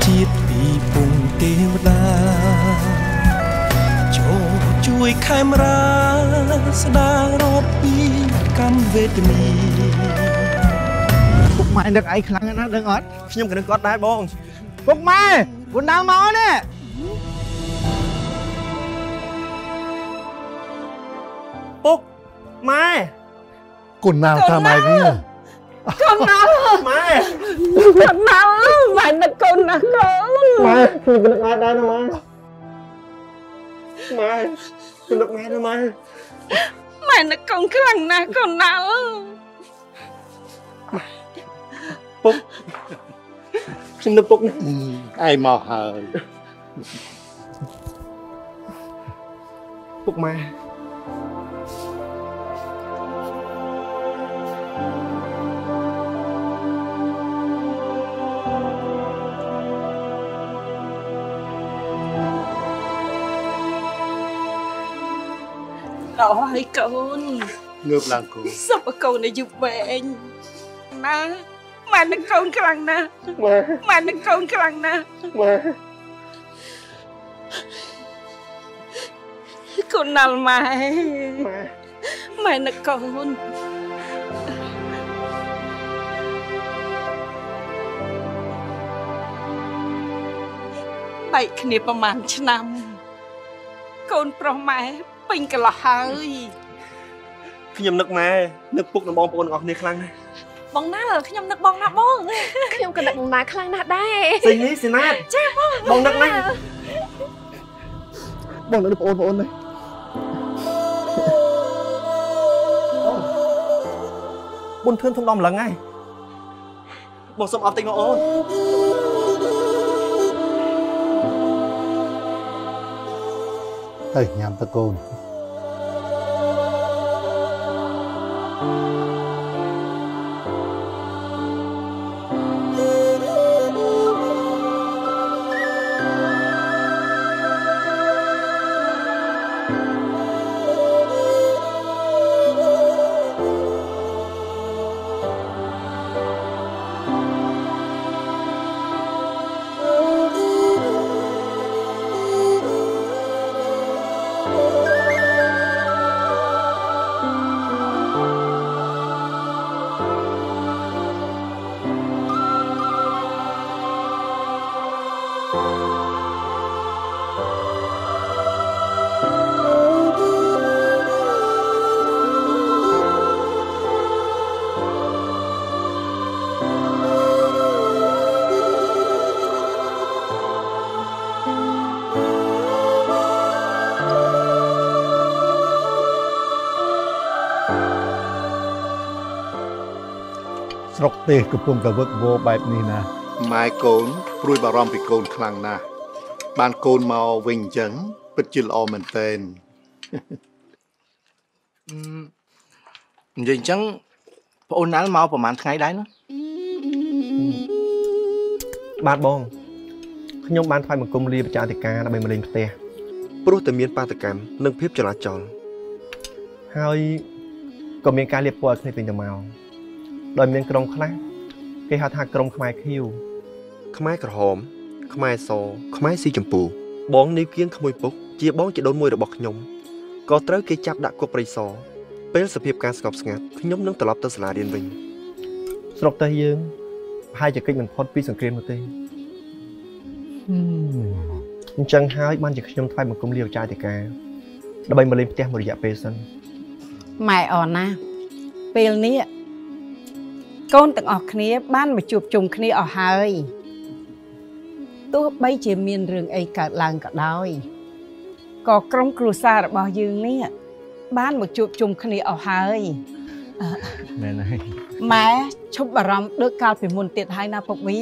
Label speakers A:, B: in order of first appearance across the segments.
A: ជាតិពីពងទេវតាចូលជួយខេមរាស្ដាររត់ពីកម្មវេទនី
B: ពុកម៉ែនឹកឯងខ្លាំងណាស់ដឹងអត់
C: ខ្ញុំក៏នឹកគាត់ដែរបង
B: ពុកម៉ែគុណដើរមកនេះ
C: ពុកម៉ែ
D: គុណណាស់តាមឯងនេះ
E: កូនណា
C: ម៉ែ
E: កូនណាម៉ែនឹកកូនណាកូន
C: ម៉ែខ្ញុំក៏នឹកម៉ែដែរណាម៉ែខ្ញុំនឹកម៉ែណាម៉ែ
E: ម៉ែនឹកកូនខ្លាំងណាស់កូនណា
C: ពុកខ្ញុំនឹកពុកណាស់
D: ឯងមកហើយ
C: ពុកម៉ែ
E: ដល់ហើយកូន
D: ងើបឡើងកូន
E: សុបកូនអាយុវែងណាម៉ែនឹកកូនខ្លាំងណាស់ម៉ែនឹកកូនខ្លាំងណាស់កូនណាល់ម៉ែម៉ែនឹកកូនបែកគ្នាប្រហែលឆ្នាំកូនប្រុសម៉ែពេញកន្លោះហើយ
C: ខ្ញុំនឹកម៉ែនឹកពុកនិងបងប្អូនទាំងអស់គ្នាខ្លាំងណាស់
E: បងណាខ្ញុំនឹកបងណាបង
F: ខ្ញុំក៏នឹកបងណាខ្លាំងណាស់ដែរ
C: ស្អីនេះសេណាត
E: ចា
C: បងនឹកណាស់
B: បងនឹកបងប្អូននេះ
C: បុនធឿនធំដំឡឹងហើយបងសុំអត់តិចមកអូន
D: ទៅញ៉ាំទៅកូនស្រុកទេសកំពុងតែវឹកវរបែបនេះណាម៉ែកូនព្រួយបារម្ភពីកូនខ្លាំងណាស់បានកូនមកវិញអញ្ចឹងពិតជាល្អមែនទែន
C: និយាយអញ្ចឹងប្អូនណាល់មកប្រហែលថ្ងៃដែរណាបាទបងខ្ញុំបានថ្វាយបង្គំលាប្រជាអធិការដើម្បីមកលេងផ្ទះព្រោះតែមានបាតកម្មនិងភាពចលាចលហើយក៏មានការលាបពណ៌ឲ្យគ្នាពេញទៅមកដោយមានក្រុមខ្លះគេហៅថាក្រុមខ្មែរខៀវខ្មែរក្រហមខ្មែរសខ្មែរស៊ីចម្ពូបងនីវគៀងក្មួយពុកជាបងជាដូនមួយរបស់ខ្ញុំក៏ត្រូវគេចាប់ដាក់គុកព្រៃសរពេលសភាពការស្ងប់ស្ងាត់ខ្ញុំនឹងត្រឡប់ទៅសាលារៀនវិញស្រុកទេសយើងប្រហែលជាកិច្ចមិនផុតពីសង្គ្រាមនោះទេអញ្ចឹងហើយបានជាខ្ញុំថ្វាយបង្គំលាចាយតិកាដើម្បីមកលេងផ្ទះមួយរយៈពេលសិន
E: ម៉ែអរណាពេលនេះកូនទាំងអស់គ្នាបានមកជួបជុំគ្នាអស់ហើយទោះបីជាមានរឿងអីកើតឡើងក៏ដោយក៏ក្រុមគ្រួសាររបស់យើងនេះបានមកជួបជុំគ្នាអស់ហើយ
C: មែនហើយ
E: ម៉ែឈប់បារម្ភដូចកាលពីមុនទៀតហើយណាពុកវី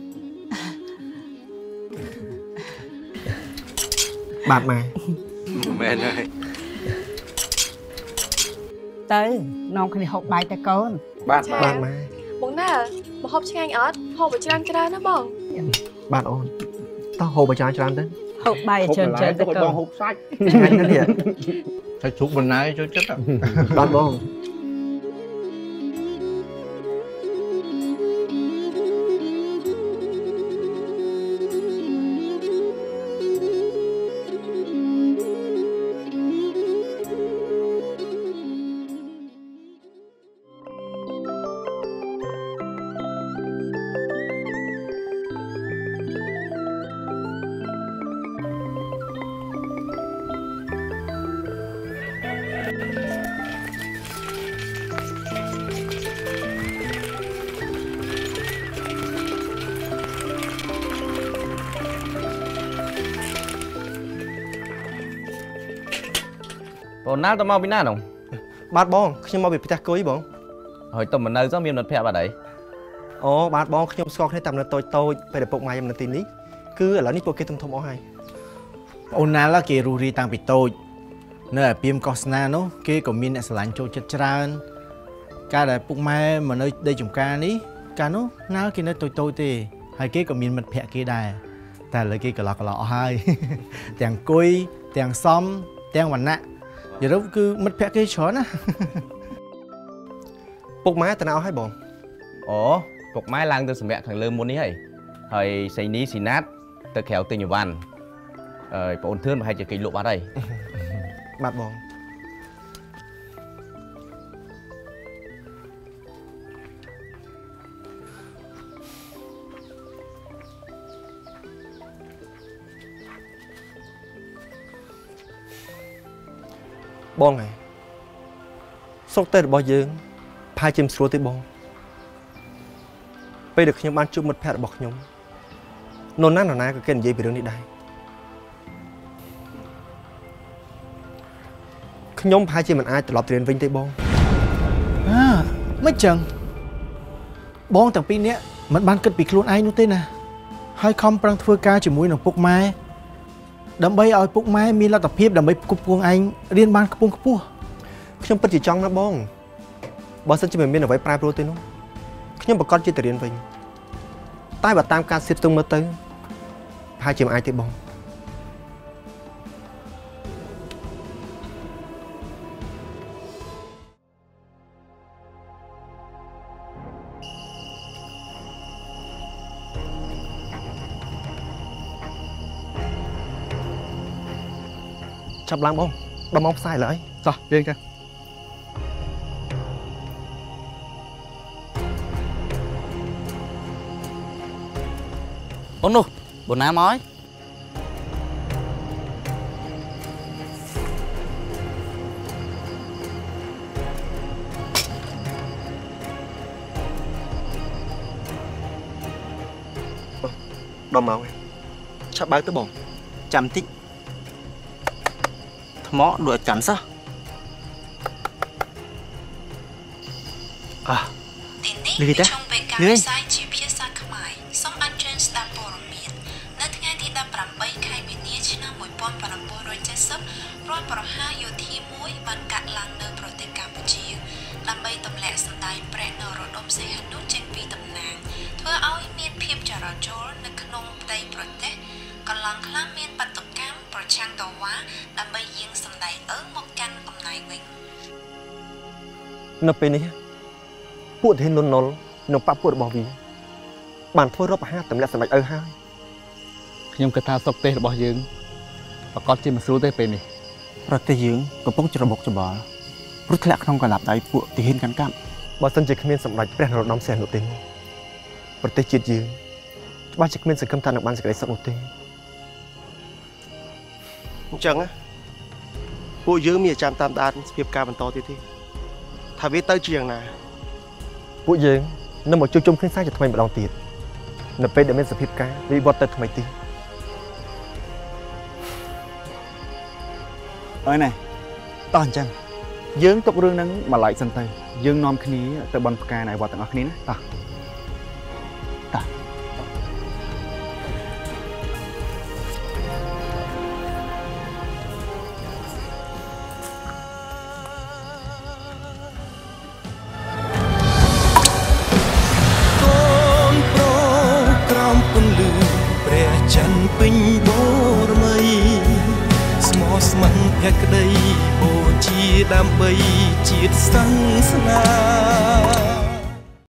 C: បាទម៉ែ
D: មែនហើយ
E: ទៅនាំគ្នាហូបបាយទៅកូន
C: បាទម៉ែ
F: បងណាមកហូបឆ្ងាញ់អត់ហូបច្រើនណាបង
C: បាទអូនតោះហូបច្រើនទៅ
E: ហូបបាយច្រើនទៅកូន
C: បងហូបសាច់ឆ្ងាញ់ណាស់នេះ
D: ហើយជុកបណ្ណាយចូលចិត្ត
C: បាទបង
G: Bọn nào tao mau bị nát không?
C: Bát bong, khi mau bị tách cối bong.
G: Hồi tao mình nơi có miếng nốt phèo vào đấy.
C: Ồ, bát bong khi skok này tầm là tôi phải để bọc mai em là tin ní. Cứ ở đó ní bọc kia thông thông hai.
B: Ôn nào là kia rùi tăng bị tôi. Nơi phim Cosna nó kia có miếng sả lạnh trôi chất trơn. Cả đại bọc mai mà nơi đây chúng ca ní, cả nó nào kia nơi tôi thì hai kia có miếng mật phèo kia đài.แต่เลยกี่ก็หลอกให้แต่งกุยแต่งซ้อมแต่งวันน่ะอย่ารู้คือมัดแพะกี่ช้อนนะ
C: ปุกไม้แต่เอาให้บ่
G: อ๋อปุกไม้ล้างตัวสมัยขังเริ่มม้วนนี้ให้เฮ้ยใส่นี้สีนัดตัวแขวตัวอยู่วันปนเทือนมาให้จะกินลูกบ้าได้
C: บาดบ่บองไงสกเตอร์บอยืงพายจิมสโลติบองไปเด็กขยมบ้านจุ่มมัดแพทย์บอกขยมนนนั่นหนาก็เกินยี่ไปเรื่องนี้ได้ขยมพายจิมมันอายตลอดเรียนวิ่งได้บอง
B: ไม่จังบองแต่ปีนี้มันบ้านเกิดปีคล้วนไอ้นู่นเต้นะให้คอมปรังทัวร์กาจมูกหนังปุกไม้ดำใบเอาปุกไม้มีลักษณะเพียบดำใบกุบพวงไอ้เรียนบ้านกุบพวงกุบพัว
C: ขยมปัจจิจังนะบองบอสจะเป็นเมียนเอาไว้ปลายโปรตีนนู้ขยมประกอบจิตเรียนวิ่งใต้บัดตามการเสียบตรงมาเตอร์พายจิมไอติบองจับล้างบ้องดมมองใส่เลย
B: ต่อเรียนกัน
G: โอ้โหบนน้ำม้อย
C: ดมเมาไงชับบ้าตัวบ้องจำติ๊ก
H: หมอด้วยกันซะ
I: លឺទេលឺហើយជាភាសាខ្មែរសូមអញ្ជើញស្ដាប់ព័ត៌មាននៅថ្ងៃទី18ខែមីនាឆ្នាំ1970រដ្ឋប្រហារយោធាមួយបានកាត់ឡើងនៅប្រទេសកម្ពុជាដើម្បីទម្លាក់សម្ដែងព្រះនរោត្តមសីហនុចេញពីតំណាងធ្វើឲ្យមានភាពចរាចរណ៍នៅក្នុងផ្ទៃប្រទេសកន្លងខ្លះមានបាតុកម្មប្រឆាំងតវ៉ាដើម្បីយាងសម្ដែងមកកាន់អំណាចវិញ
C: នៅពេលនេះពួកធានលន់នល់នៅប៉ពួករបស់វាបានធ្វើរដ្ឋប្រហារទម្លាក់សម្ដេចហើយ
H: ខ្ញុំគិតថាសុកទេសរបស់យើងប្រកាសជាមិនស្រួលទេពេលនេះប្រទេសយើងកំពុងច្របូកច្របល់ព្រោះធ្លាក់ក្នុងកលាប់ដៃពួកទាហានកាន់កាប់
C: បើសិនជាគ្មានសម្ដេចព្រះនរោត្តមសីហនុទេប្រទេសជាតិយើងច្បាស់ជាគ្មានសង្ឃឹមថានឹងបានសេចក្តីសុខនោះទេ
J: អញ្ចឹងពួកយើងមានចាំតាមដានសភាពការបន្តទៀតទេថាវាទៅជាយ៉ាងណា
C: ពួកយើងនឹងមកជួបជុំគ្នាសាជាថ្មីម្ដងទៀតនៅពេលដែលមានសភាពការវិវត្តទៅថ្មីទៀត
H: អើយណែតោះអញ្ចឹងយើងទុករឿងហ្នឹងមកឡែកសិនទៅយើងនាំគ្នាទៅបន់ផ្កាណៃវត្តទាំងអស់គ្នាណាតោះ
A: ពេញបូរមីស្មោះស្ម័គ្រភក្តីបូជាដើម្បីជាតិសាសនា